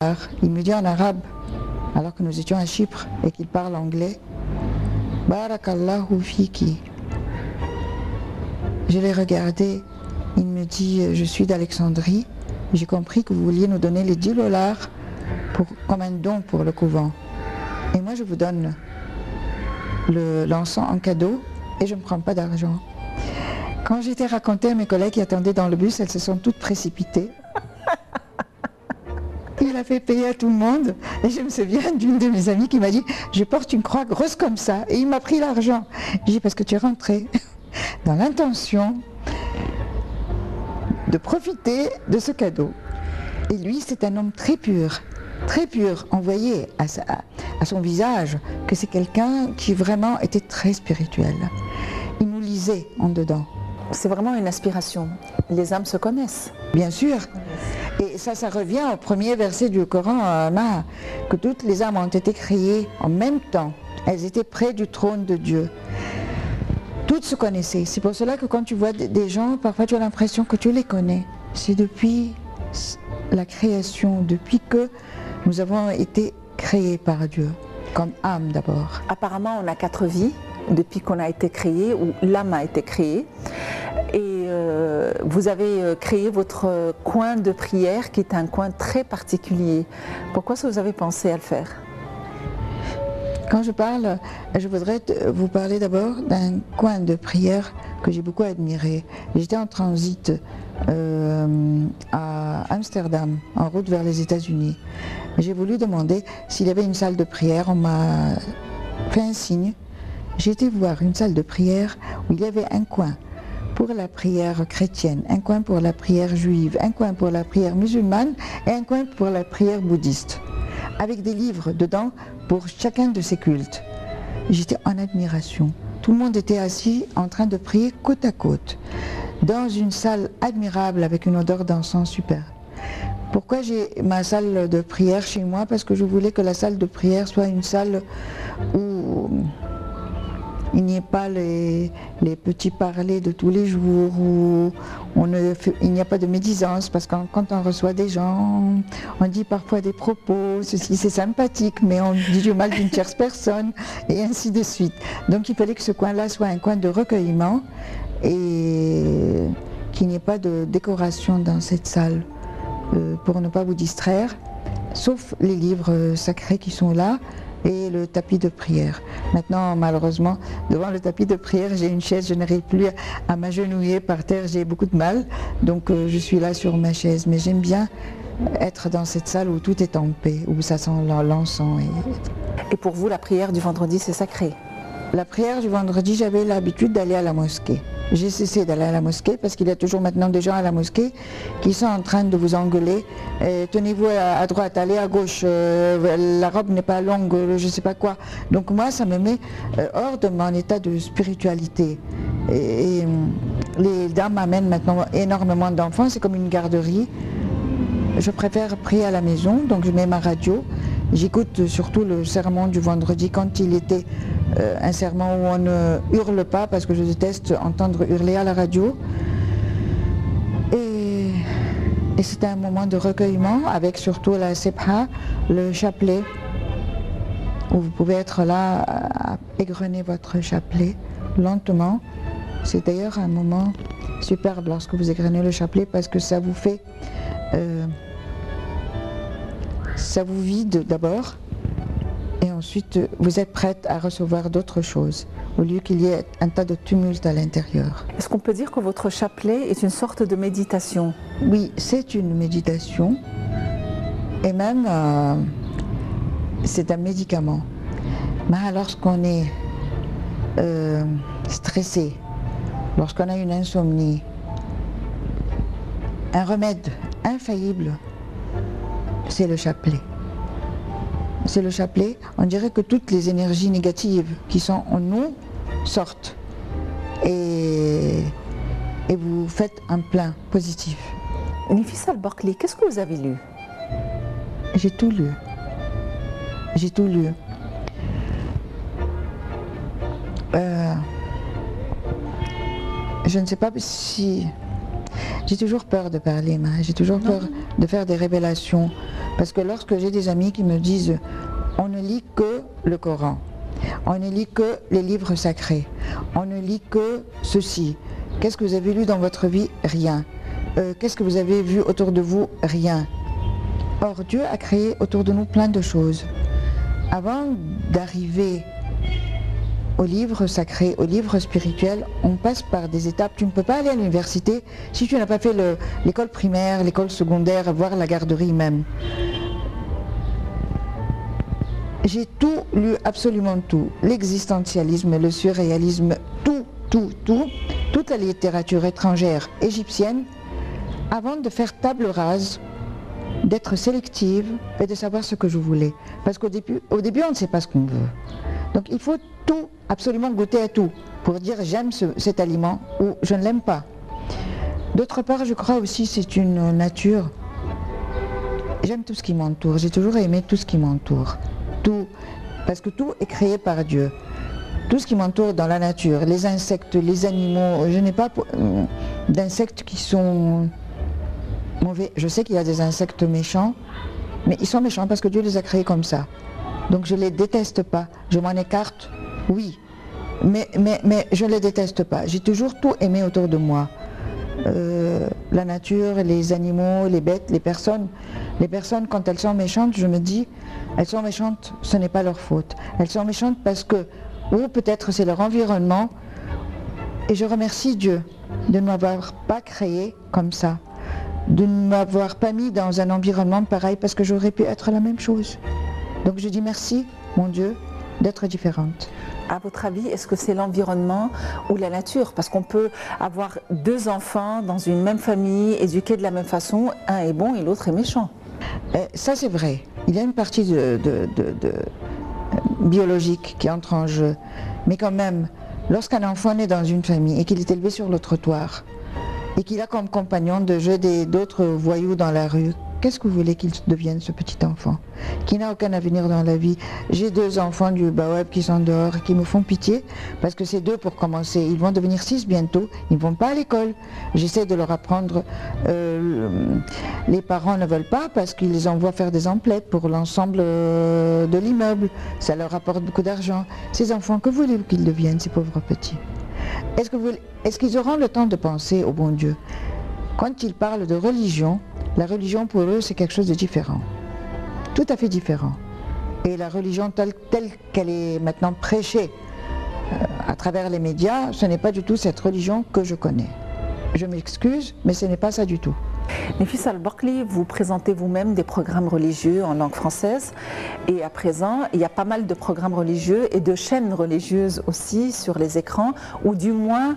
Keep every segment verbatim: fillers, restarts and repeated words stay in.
Il me dit en arabe, alors que nous étions à Chypre et qu'il parle anglais, Barakallahu fiki. Je l'ai regardé, il me dit, je suis d'Alexandrie, j'ai compris que vous vouliez nous donner les dix dollars pour, comme un don pour le couvent. Et moi je vous donne l'encens en cadeau et je ne prends pas d'argent. Quand j'étais raconté à mes collègues qui attendaient dans le bus, elles se sont toutes précipitées. Il a fait payer à tout le monde et je me souviens d'une de mes amies qui m'a dit « Je porte une croix grosse comme ça » et il m'a pris l'argent. J'ai dit « Parce que tu es rentré dans l'intention de profiter de ce cadeau. » Et lui, c'est un homme très pur, très pur. On voyait à, sa, à son visage que c'est quelqu'un qui vraiment était très spirituel. Il nous lisait en dedans. C'est vraiment une aspiration. Les âmes se connaissent. Bien sûr. Et ça, ça revient au premier verset du Coran, euh, que toutes les âmes ont été créées en même temps. Elles étaient près du trône de Dieu. Toutes se connaissaient. C'est pour cela que quand tu vois des gens, parfois tu as l'impression que tu les connais. C'est depuis la création, depuis que nous avons été créés par Dieu, comme âme d'abord. Apparemment, on a quatre vies depuis qu'on a été créé, ou l'âme a été créée. Et euh, vous avez créé votre coin de prière qui est un coin très particulier. Pourquoi est-ce que vous avez pensé à le faire? Quand je parle, je voudrais vous parler d'abord d'un coin de prière que j'ai beaucoup admiré. J'étais en transit euh, à Amsterdam, en route vers les États-Unis. J'ai voulu demander s'il y avait une salle de prière. On m'a fait un signe. J'ai été voir une salle de prière où il y avait un coin pour la prière chrétienne, un coin pour la prière juive, un coin pour la prière musulmane et un coin pour la prière bouddhiste, avec des livres dedans pour chacun de ces cultes. J'étais en admiration. Tout le monde était assis en train de prier côte à côte, dans une salle admirable avec une odeur d'encens super. Pourquoi j'ai ma salle de prière chez moi? Parce que je voulais que la salle de prière soit une salle où il n'y ait pas les, les petits parlers de tous les jours, où on ne fait, il n'y a pas de médisance, parce que quand on reçoit des gens, on dit parfois des propos, ceci c'est sympathique, mais on dit du mal d'une tierce personne, et ainsi de suite. Donc il fallait que ce coin-là soit un coin de recueillement, et qu'il n'y ait pas de décoration dans cette salle, euh, pour ne pas vous distraire, sauf les livres sacrés qui sont là, et le tapis de prière. Maintenant, malheureusement, devant le tapis de prière, j'ai une chaise, je n'arrive plus à m'agenouiller par terre, j'ai beaucoup de mal, donc euh, je suis là sur ma chaise. Mais j'aime bien être dans cette salle où tout est en paix, où ça sent l'encens. Et... et pour vous, la prière du vendredi, c'est sacré? La prière du vendredi, j'avais l'habitude d'aller à la mosquée. J'ai cessé d'aller à la mosquée parce qu'il y a toujours maintenant des gens à la mosquée qui sont en train de vous engueuler. Tenez-vous à, à droite, allez à gauche, euh, la robe n'est pas longue, je ne sais pas quoi. Donc moi, ça me met euh, hors de mon état de spiritualité. Et, et les dames m'amènent maintenant énormément d'enfants, c'est comme une garderie. Je préfère prier à la maison, donc je mets ma radio. J'écoute surtout le sermon du vendredi quand il était euh, un sermon où on ne hurle pas, parce que je déteste entendre hurler à la radio. Et, et c'était un moment de recueillement avec surtout la sebha, le chapelet, où vous pouvez être là à égrener votre chapelet lentement. C'est d'ailleurs un moment superbe lorsque vous égrenez le chapelet, parce que ça vous fait... Euh, ça vous vide d'abord, et ensuite vous êtes prête à recevoir d'autres choses, au lieu qu'il y ait un tas de tumulte à l'intérieur. Est-ce qu'on peut dire que votre chapelet est une sorte de méditation? Oui, c'est une méditation, et même euh, c'est un médicament. Mais lorsqu'on est euh, stressé, lorsqu'on a une insomnie, un remède infaillible, c'est le chapelet. C'est le chapelet. On dirait que toutes les énergies négatives qui sont en nous sortent. Et, et vous faites un plein positif. Nefissa El-Barkly, qu'est-ce que vous avez lu? J'ai tout lu. J'ai tout lu. Euh, je ne sais pas si... J'ai toujours peur de parler, j'ai toujours peur de faire des révélations. Parce que lorsque j'ai des amis qui me disent on ne lit que le Coran, on ne lit que les livres sacrés, on ne lit que ceci, qu'est-ce que vous avez lu dans votre vie? Rien. Euh, qu'est-ce que vous avez vu autour de vous? Rien. Or Dieu a créé autour de nous plein de choses. Avant d'arriver au livre sacré, au livre spirituel, on passe par des étapes. Tu ne peux pas aller à l'université si tu n'as pas fait l'école primaire, l'école secondaire, voire la garderie même. J'ai tout lu, absolument tout. L'existentialisme, le surréalisme, tout, tout, tout, toute la littérature étrangère égyptienne, avant de faire table rase, d'être sélective et de savoir ce que je voulais. Parce qu'au début, au début, on ne sait pas ce qu'on veut. Donc il faut tout, absolument goûter à tout, pour dire j'aime ce, cet aliment ou je ne l'aime pas. D'autre part, je crois aussi c'est une nature. J'aime tout ce qui m'entoure, j'ai toujours aimé tout ce qui m'entoure. Tout, parce que tout est créé par Dieu. Tout ce qui m'entoure dans la nature, les insectes, les animaux, je n'ai pas euh, d'insectes qui sont mauvais. Je sais qu'il y a des insectes méchants, mais ils sont méchants parce que Dieu les a créés comme ça. Donc je ne les déteste pas. Je m'en écarte, oui, mais, mais, mais je ne les déteste pas. J'ai toujours tout aimé autour de moi. Euh, la nature, les animaux, les bêtes, les personnes. Les personnes, quand elles sont méchantes, je me dis, elles sont méchantes, ce n'est pas leur faute. Elles sont méchantes parce que, ou peut-être c'est leur environnement. Et je remercie Dieu de ne m'avoir pas créé comme ça, de ne m'avoir pas mis dans un environnement pareil parce que j'aurais pu être la même chose. Donc je dis merci, mon Dieu, d'être différente. À votre avis, est-ce que c'est l'environnement ou la nature? Parce qu'on peut avoir deux enfants dans une même famille, éduqués de la même façon, un est bon et l'autre est méchant. Euh, ça c'est vrai. Il y a une partie de, de, de, de, euh, biologique qui entre en jeu. Mais quand même, lorsqu'un enfant naît dans une famille et qu'il est élevé sur le trottoir, et qu'il a comme compagnon de jeu d'autres voyous dans la rue, qu'est-ce que vous voulez qu'il devienne, ce petit enfant, qui n'a aucun avenir dans la vie? J'ai deux enfants du Baweb qui sont dehors et qui me font pitié, parce que c'est deux pour commencer. Ils vont devenir six bientôt, ils ne vont pas à l'école. J'essaie de leur apprendre. Euh, les parents ne veulent pas parce qu'ils les envoient faire des emplettes pour l'ensemble euh, de l'immeuble. Ça leur apporte beaucoup d'argent. Ces enfants, que voulez-vous qu'ils deviennent, ces pauvres petits? Est-ce que vous, est-ce qu'ils auront le temps de penser au bon Dieu? Quand ils parlent de religion, la religion pour eux c'est quelque chose de différent, tout à fait différent. Et la religion telle, telle qu'elle est maintenant prêchée euh, à travers les médias, ce n'est pas du tout cette religion que je connais. Je m'excuse, mais ce n'est pas ça du tout. Nefissa Al-Barkly, vous présentez vous-même des programmes religieux en langue française et à présent il y a pas mal de programmes religieux et de chaînes religieuses aussi sur les écrans, ou du moins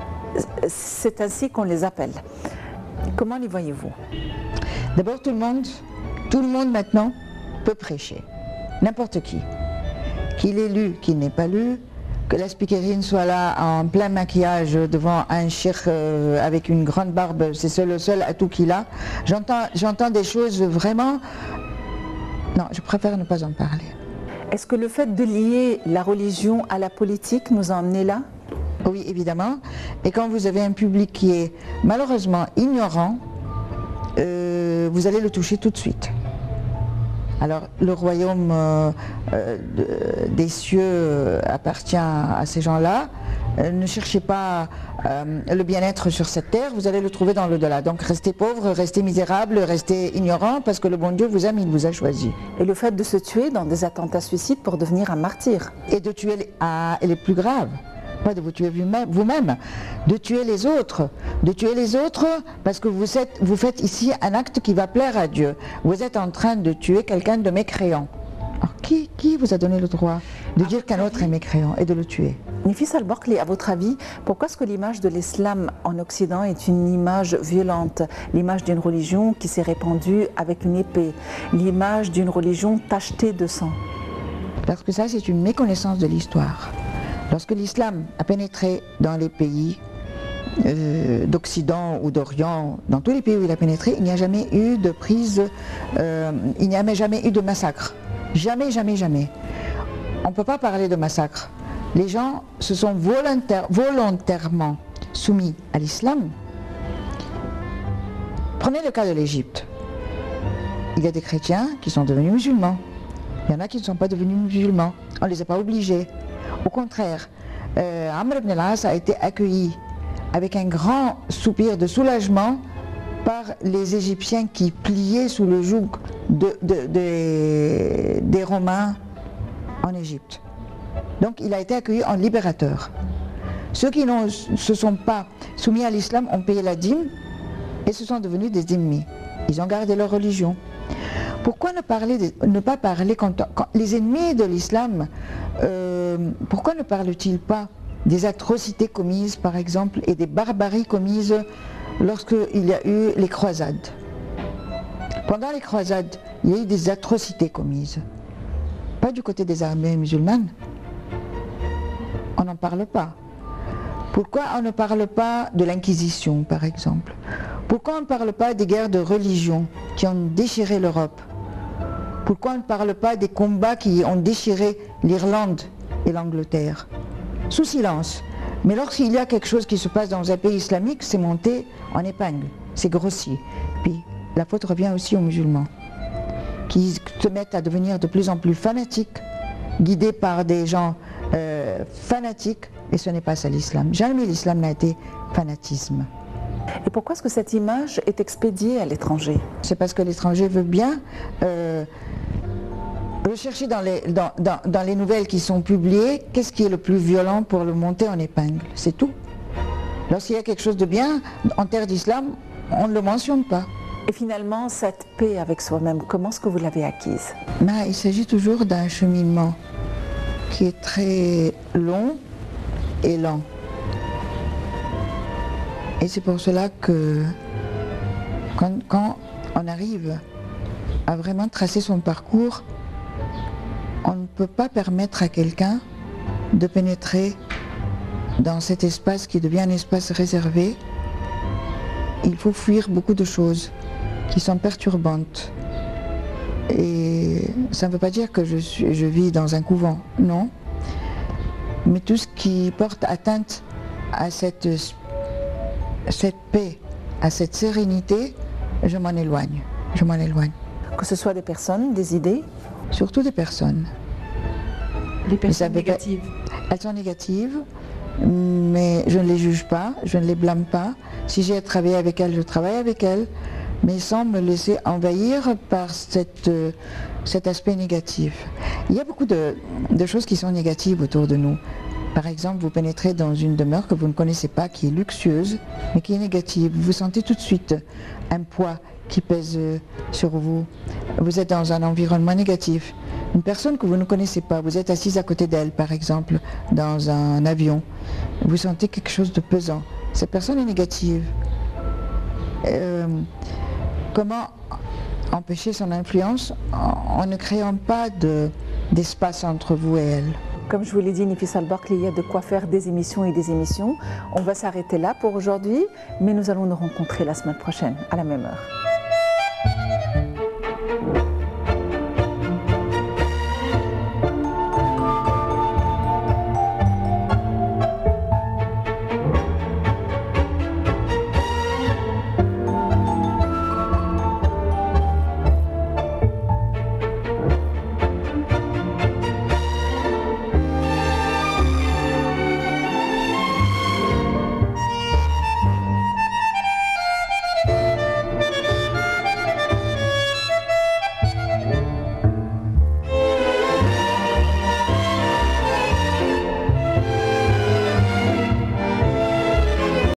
c'est ainsi qu'on les appelle. Comment les voyez-vous? D'abord, tout le monde, tout le monde maintenant peut prêcher, n'importe qui. Qu'il ait lu, qu'il n'ait pas lu, que la speakerine soit là en plein maquillage devant un cheikh euh, avec une grande barbe, c'est le seul atout qu'il a. J'entends, j'entends des choses vraiment... Non, je préfère ne pas en parler. Est-ce que le fait de lier la religion à la politique nous a emmenés là? Oui, évidemment. Et quand vous avez un public qui est malheureusement ignorant, euh, vous allez le toucher tout de suite. Alors, le royaume euh, euh, des cieux appartient à ces gens-là. Euh, ne cherchez pas euh, le bien-être sur cette terre, vous allez le trouver dans l'au-delà. Donc, restez pauvre, restez misérable, restez ignorant, parce que le bon Dieu vous aime, il vous a choisi. Et le fait de se tuer dans des attentats suicides pour devenir un martyr. Et de tuer les, ah, et les plus graves. Pas de vous tuer vous-même, de tuer les autres, de tuer les autres parce que vous, êtes, vous faites ici un acte qui va plaire à Dieu. Vous êtes en train de tuer quelqu'un de mécréant. Alors qui, qui vous a donné le droit de dire qu'un autre est mécréant et de le tuer? Nefissa Al-Barkly, à votre avis, pourquoi est-ce que l'image de l'islam en Occident est une image violente? L'image d'une religion qui s'est répandue avec une épée, l'image d'une religion tachetée de sang? Parce que ça, c'est une méconnaissance de l'histoire. Lorsque l'islam a pénétré dans les pays euh, d'Occident ou d'Orient, dans tous les pays où il a pénétré, il n'y a jamais eu de prise, euh, il n'y a jamais eu de massacre. Jamais, jamais, jamais. On ne peut pas parler de massacre. Les gens se sont volontaire, volontairement soumis à l'islam. Prenez le cas de l'Égypte. il y a des chrétiens qui sont devenus musulmans. Il y en a qui ne sont pas devenus musulmans. On ne les a pas obligés. Au contraire, euh, Amr ibn al-As a été accueilli avec un grand soupir de soulagement par les Égyptiens qui pliaient sous le joug de, de, de, des Romains en Égypte. Donc il a été accueilli en libérateur. Ceux qui ne se sont pas soumis à l'islam ont payé la dîme et se sont devenus des ennemis. Ils ont gardé leur religion. Pourquoi ne, parler de, ne pas parler quand, quand les ennemis de l'islam, euh, pourquoi ne parlent-ils pas des atrocités commises par exemple et des barbaries commises lorsqu'il y a eu les croisades? Pendant les croisades, il y a eu des atrocités commises. Pas du côté des armées musulmanes. On n'en parle pas. Pourquoi on ne parle pas de l'Inquisition par exemple? Pourquoi on ne parle pas des guerres de religion qui ont déchiré l'Europe? Pourquoi on ne parle pas des combats qui ont déchiré l'Irlande et l'Angleterre? Sous silence. Mais lorsqu'il y a quelque chose qui se passe dans un pays islamique, c'est monté en épingle, c'est grossier. Puis la faute revient aussi aux musulmans, qui se mettent à devenir de plus en plus fanatiques, guidés par des gens euh, fanatiques, et ce n'est pas ça l'islam. Jamais l'islam n'a été fanatisme. Et pourquoi est-ce que cette image est expédiée à l'étranger? C'est parce que l'étranger veut bien euh, rechercher dans les, dans, dans, dans les nouvelles qui sont publiées, qu'est-ce qui est le plus violent pour le monter en épingle, c'est tout. Lorsqu'il y a quelque chose de bien, en terre d'islam, on ne le mentionne pas. Et finalement, cette paix avec soi-même, comment est-ce que vous l'avez acquise? Ben, il s'agit toujours d'un cheminement qui est très long et lent. Et c'est pour cela que quand, quand on arrive à vraiment tracer son parcours, on ne peut pas permettre à quelqu'un de pénétrer dans cet espace qui devient un espace réservé. Il faut fuir beaucoup de choses qui sont perturbantes. Et ça ne veut pas dire que je, suis, je vis dans un couvent, non. Mais tout ce qui porte atteinte à cette, cette paix, à cette sérénité, je m'en éloigne. Je m'en éloigne. Que ce soit des personnes, des idées? Surtout des personnes. Les personnes négatives? Elles sont négatives, mais je ne les juge pas, je ne les blâme pas. Si j'ai à travailler avec elles, je travaille avec elles, mais sans me laisser envahir par cette, euh, cet aspect négatif. Il y a beaucoup de, de choses qui sont négatives autour de nous. Par exemple, vous pénétrez dans une demeure que vous ne connaissez pas, qui est luxueuse, mais qui est négative. Vous sentez tout de suite un poids qui pèse sur vous. Vous êtes dans un environnement négatif. Une personne que vous ne connaissez pas, vous êtes assise à côté d'elle, par exemple, dans un avion. Vous sentez quelque chose de pesant. Cette personne est négative. Euh, comment empêcher son influence en, en ne créant pas de, d'espace entre vous et elle? Comme je vous l'ai dit, Nefissa El-Barkly, il y a de quoi faire des émissions et des émissions. On va s'arrêter là pour aujourd'hui, mais nous allons nous rencontrer la semaine prochaine, à la même heure.